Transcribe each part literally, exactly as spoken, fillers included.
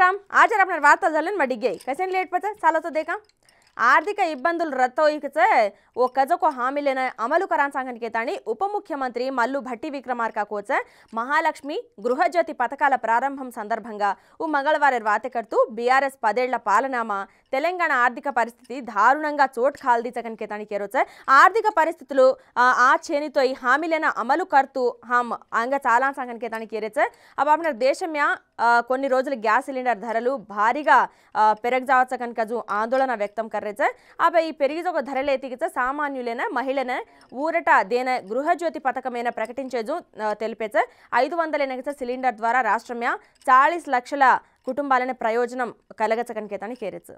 राम आज अपना वार्ता झालं मग डिगे कैसे लेट पचा चालो तो देखा ఆర్థిక ఇబ్బందులు రత్తోయికితే ఓ కజకు హామీలైన అమలు కరాంసాంగనికేతాని ఉప ముఖ్యమంత్రి మల్లు భట్టి విక్రమార్క కోచ మహాలక్ష్మి గృహజ్యోతి పథకాల ప్రారంభం సందర్భంగా ఓ మంగళవారం వాతెకర్తూ బీఆర్ఎస్ పదేళ్ల పాలనామా తెలంగాణ ఆర్థిక పరిస్థితి దారుణంగా చోట్ ఖాల్దీచకనికేతాని కేరోచ ఆర్థిక పరిస్థితులు ఆ చేనితో ఈ హామీలైన అమలు కర్తూ హమ్ అంగ చాలాంసాంగనికేతాని కేరేచ अब अपने देश में కొన్ని రోజులు గ్యాస్ సిలిండర్ ధరలు భారీగా పెరగజావచ్చ కనుక జు ఆందోళన వ్యక్తం కర్రేచ अब ఈ పెరిగిజొక ధరలు ఎతికిచ సామాన్యులైన మహిళన ఊరట దేన గృహజ్యోతి పథకమైన ప్రకటించేజు తెలిపేచ ఐదు వందల ఎనగచ సిలిండర్ ద్వారా రాష్ట్రమ్య చాలీస్ లక్షల కుటుంబాలను ప్రయోజనం కలగచ కనుకేతాని కేరేచ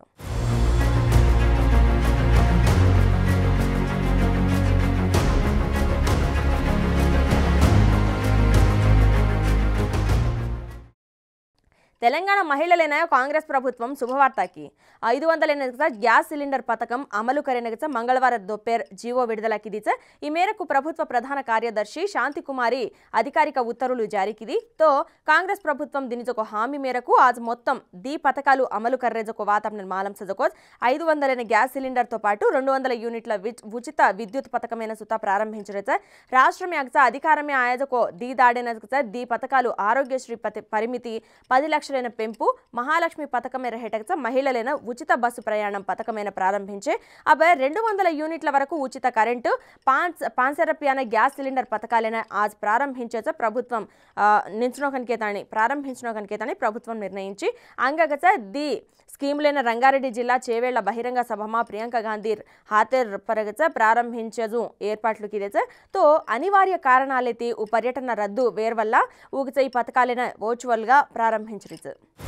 తెలంగాణ మహిళలైన కాంగ్రెస్ ప్రభుత్వం శుభవార్తకి ఐదు వందల ఎనగచ గ్యాస్ సిలిండర్ పథకం అమలు కరెనగచ మంగళవారం దొప్పేర్ జీవో విడుదలకిదిచ ఈ మేరకు ప్రభుత్వ ప్రధాన కార్యదర్శి శాంతికుమారి అధికారిక ఉత్తర్వులు జారీకిది తో కాంగ్రెస్ ప్రభుత్వం దినిజొక హామీ మేరకు ఆజ్ మొత్తం దీ పథకాలు అమలు కర్రేజొక వాతావరణ మాలం సజకోజ్ ఐదు వందల గ్యాస్ సిలిండర్ తో పాటు రెండు వందల యూనిట్ల ఉచిత విద్యుత్ పథకమైన సుత ప్రారంభించరేచ రాష్ట్రం యాగచ అధికారమే ఆయోజకో దీ దాడేనగచ దీ పథకాలు ఆరోగ్యశ్రీ పరిమితి పది లక్షల పెంపు మహాలక్ష్మి పథకమైన హెటకచ మహిళలైన ఉచిత బస్సు ప్రయాణం పథకమైన ప్రారంభించే అబ రెండు వందల యూనిట్ల వరకు ఉచిత కరెంటు పాంచ్ పాంచ రూపాయల గ్యాస్ సిలిండర్ పథకాలైన ఆజ్ ప్రారంభించేచ ప్రభుత్వం నించునో కనికేతాని ప్రారంభించునో కనికేతాని ప్రభుత్వం నిర్ణయించి అంగగచ ది స్కీములైన రంగారెడ్డి జిల్లా చేవేళ్ల బహిరంగ సభమా ప్రియాంక గాంధీ హాతేర్ పరగచ ప్రారంభించజు ఏర్పాట్లు కిదేచ తో అనివార్య కారణాలైతే ఓ పర్యటన రద్దు వేర్ వల్ల ఊగచ ఈ పథకాలైన వర్చువల్ గా ప్రారంభించరిచ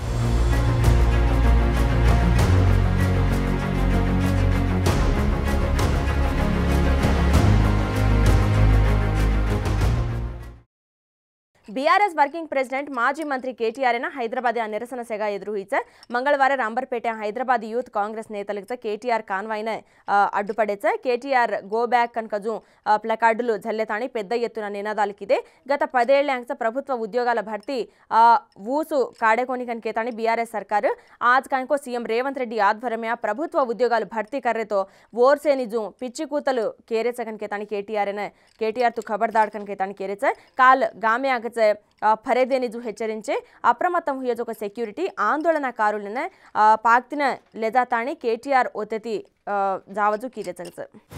బీఆర్ఎస్ వర్కింగ్ ప్రెసిడెంట్ మాజీ మంత్రి కేటీఆర్ హైదరాబాద్ నిరసన సెగ ఎదురుహిచ మంగళవారం అంబర్పేట హైదరాబాద్ యూత్ కాంగ్రెస్ నేతలకు కేటీఆర్ కాన్వాయ్న అడ్డుపడేచ కేటీఆర్ గో బ్యాక్ కనుకజు ప్లకార్డులు జల్లెతాని పెద్ద ఎత్తున నినాదాలకిదే గత పదేళ్ల ప్రభుత్వ ఉద్యోగాల భర్తీ ఊసు కాడేకోని కనికేతాని బీఆర్ఎస్ సర్కారు ఆజ్ కనుకో సీఎం రేవంత్ రెడ్డి ఆధ్వర్యమే ప్రభుత్వ ఉద్యోగాలు భర్తీ కర్రేతో ఓర్సేనిజు పిచ్చి కూతలు కేరేచ కనికేతాని కేటీఆర్ కేటీఆర్ తు ఖబర్దార్ కనికేతాని కేరేచ కాల్ గామే ఆగచ ఫరేదేనిజు హెచ్చరించే అప్రమత్తం హుయజొక సెక్యూరిటీ ఆందోళనకారులను పాక్తిన లెజాతాని కేటీఆర్ ఒత్తితి జావజు కీరేచగచ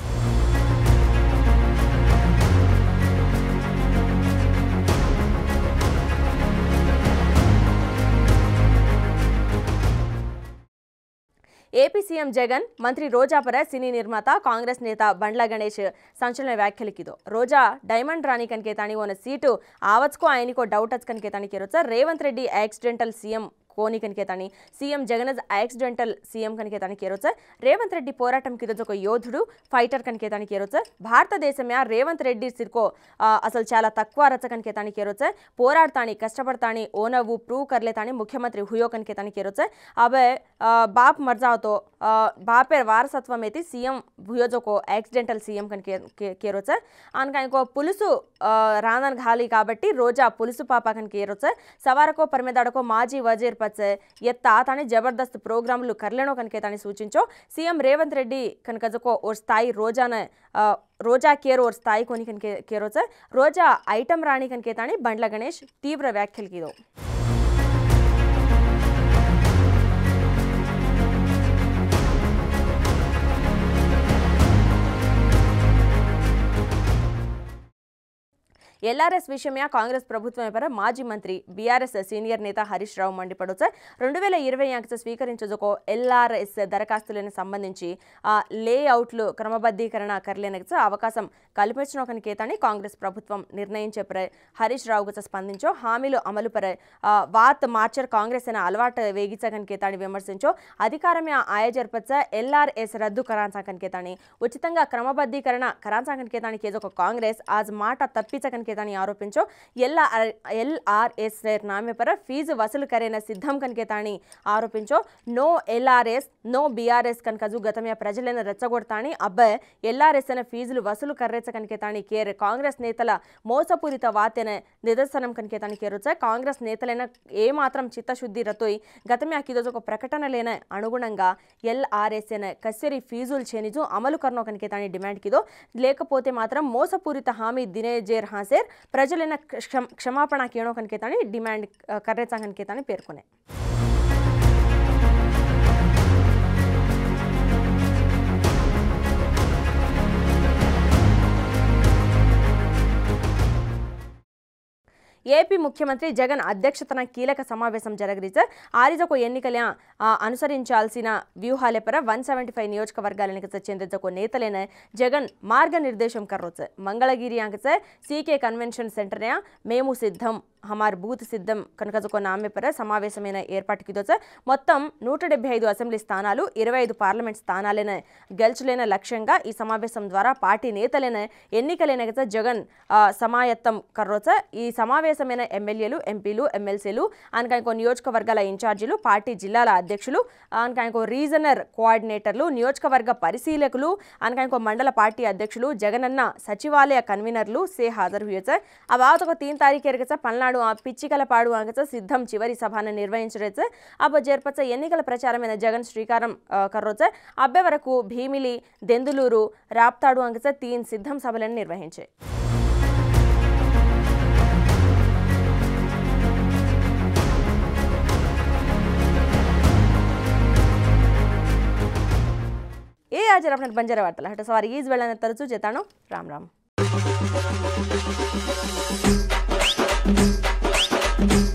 ఏపీ సీఎం జగన్ మంత్రి రోజా పర సినీ నిర్మాత కాంగ్రెస్ నేత బండ్ల గణేష్ సంచలన వ్యాఖ్యలకిదో రోజా డైమండ్ రాణి కనికేతాని ఓన సీటు ఆవచ్కో ఆయనకో డౌట్ అచ్ కనికేతాని కేరోచ రేవంత్ రెడ్డి యాక్సిడెంటల్ సీఎం కోని కనికేతాని సీఎం జగన్ యాక్సిడెంటల్ సీఎం కనికేతాని కేరోచ రేవంత్ రెడ్డి పోరాటం కిదొక యోధుడు ఫైటర్ కనికేతాని కేరోచ భారతదేశమే రేవంత్ రెడ్డి సిర్కో అసలు చాలా తక్కువ రచ కనికేతాని కేరోచ పోరాడతాని కష్టపడతాని ఓనవు ప్రూవ్ కర్లేతాని ముఖ్యమంత్రి హుయో కనికేతాని కేరోచ అబే బాప్ మర్జాతో బాపే వారసత్వం అయితే సీఎం భుయోజోకో యాక్సిడెంటల్ సీఎం కనికే కేరోచ అనక ఇంకో పులుసు రానన్ ఘాలి కాబట్టి రోజా పులుసు పాప కనికే కేరోచ సవారకో పరిమెదాడకో మాజీ వజీర్ ఎత్త తానే జబర్దస్త్ ప్రోగ్రాంలు కర్లేనో కనికేతాని సూచించో సీఎం రేవంత్ రెడ్డి కనుకజకో ఓ స్థాయి రోజాన రోజా కేర్ ఓర్ స్థాయి కొని కనికే కేరోచ రోజా ఐటమ్ రాణి కనికేతాని బండ్ల గణేష్ తీవ్ర వ్యాఖ్యలకిదో ఎల్ఆర్ఎస్ విషయమే కాంగ్రెస్ ప్రభుత్వం పర మాజీ మంత్రి బీఆర్ఎస్ సీనియర్ నేత హరీష్ రావు మండిపడొచ్చ రెండు వేల ఇరవై అంకస స్వీకరించజొక ఎల్ఆర్ఎస్ దరఖాస్తులకు సంబంధించి లేఅవుట్లు క్రమబద్ధీకరణ కర్లేనగచ అవకాశం కల్పించిన కనికేతాని కాంగ్రెస్ ప్రభుత్వం నిర్ణయించే పర హరీష్ రావు గచ స్పందించో హామీలు అమలు పర వాత్ మార్చర్ కాంగ్రెస్ అనే అలవాటు వేగిచ కనికేతాని విమర్శించో అధికారమే ఆయజర్పచ్చ ఎల్ఆర్ఎస్ రద్దు కరాంచా కనికేతాని ఉచితంగా క్రమబద్ధీకరణ కరాంచా కనికేతాని కేజొక కాంగ్రెస్ ఆజ్ మాట తప్పిచ కనికే कनकेतानी आरोपिंचो एल एल आर एस नामे पर फीजु वसूल करेन सिद्धम कनकेतानी आरोपिंचो नो एल आर एस नो बी आर एस कनकजु गतमे प्रजलन రెచ్చగొడతాని అబ్బాయి ఎల్ ఆర్ ఎస్ అనే ఫీజులు వసూలు కర్రెచ్చ కనకేతాని కేర్ కాంగ్రెస్ నేతల మోసపూరిత వాతెన నిదర్శనం కనకేతాని కేరుచ కాంగ్రెస్ నేతలైన ఏ మాత్రం చిత్తశుద్ధి రతోయ్ గతమే ఆకిదోజు ఒక ప్రకటన లేన అనుగుణంగా ఎల్ ఆర్ ఎస్ అనే కస్సరి ఫీజులు చేనిజు అమలు కర్నో కనకేతాని డిమాండ్ కిదో లేకపోతే మాత్రం మోసపూరిత హామీ దినే జేర్ హాసేర్ ప్రజలైన క్షమాపణ కేణో కనకేతాని డిమాండ్ కర్రెచ్చ కనకేతాని పేర్కొనే ఏపీ ముఖ్యమంత్రి జగన్ అధ్యక్షతన కీలక సమావేశం జరగరిచ ఆరిజకు ఎన్నికల అనుసరించాల్సిన వ్యూహాలపర వన్ సెవెంటీ ఫైవ్ నియోజకవర్గాలకు చెందించకు నేతలైన జగన్ మార్గనిర్దేశం కర్రోచ మంగళగిరి అంకచ సీకే కన్వెన్షన్ సెంటర్ మేము సిద్ధం హమార్ బూత్ సిద్ధం కనకజకు నామెపర సమావేశమైన ఏర్పాటుకిదోచ మొత్తం నూట డెబ్బై ఐదు అసెంబ్లీ స్థానాలు ఇరవై ఐదు పార్లమెంట్ స్థానాలైన గెలుచులైన లక్ష్యంగా ఈ సమావేశం ద్వారా పార్టీ నేతలైన ఎన్నికలైన జగన్ సమాయత్తం కర్రోచ ఈ సమావేశమైన ఎమ్మెల్యేలు ఎంపీలు ఎమ్మెల్సీలు అనక ఇంకో నియోజకవర్గాల ఇన్ఛార్జీలు పార్టీ జిల్లాల అధ్యక్షులు అనక ఇంకో రీజనల్ కోఆర్డినేటర్లు నియోజకవర్గ పరిశీలకులు అనక ఇంకో మండల పార్టీ అధ్యక్షులు జగనన్న సచివాలయ కన్వీనర్లు సే హాజరు హుయచ ఆ బాతకు तीन तारीख ఎరగచ పల్నాడు పిచ్చికలపాడు అంగచ సిద్ధం చివరి సభను నిర్వహించరేచ అబ జర్పచ ఎన్నికల ప్రచారమైన జగన్ శ్రీకారం కర్రోచ అబ్బే వరకు భీమిలి దెందులూరు రాప్తాడు అంగచ तीन సిద్ధం సభలను నిర్వహించే ए आज अपने बंजारा वार्ता हट सवारी ఈజ్ వెళ్ళన తరచు చేతాను రామ్ రామ్